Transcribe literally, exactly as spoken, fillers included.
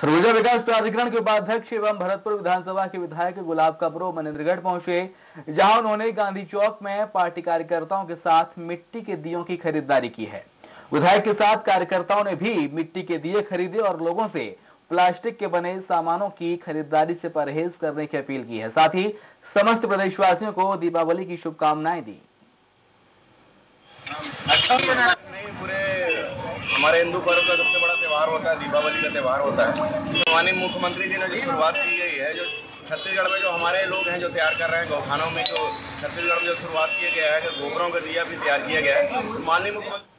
सरगुजा विकास प्राधिकरण के उपाध्यक्ष एवं भरतपुर विधानसभा के विधायक गुलाब कबरो मनेन्द्रगढ़ पहुंचे, जहां उन्होंने गांधी चौक में पार्टी कार्यकर्ताओं के साथ मिट्टी के दियों की खरीदारी की है। विधायक के साथ कार्यकर्ताओं ने भी मिट्टी के दिए खरीदे और लोगों से प्लास्टिक के बने सामानों की खरीदारी से परहेज करने की अपील की है। साथ ही समस्त प्रदेशवासियों को दीपावली की शुभकामनाएं दी। पूरे हमारे हिंदू पर्व का सबसे बड़ा त्यौहार होता है, दीपावली का त्यौहार होता है। तो माननीय मुख्यमंत्री जी ने जो शुरुआत की गई है, जो छत्तीसगढ़ में जो हमारे लोग हैं जो तैयार कर रहे हैं गौखानों में, जो छत्तीसगढ़ में जो शुरुआत किया गया है, जो गोबरों का दिया भी तैयार किया गया है, माननीय मुख्यमंत्री